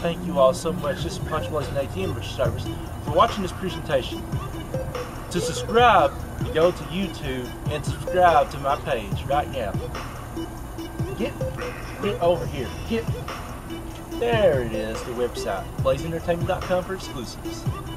thank you all so much. This is Poncho Blazin Atm service for watching this presentation. To subscribe, you go to YouTube and subscribe to my page right now. Get over here. There it is, the website, blazinentertainment.com for exclusives.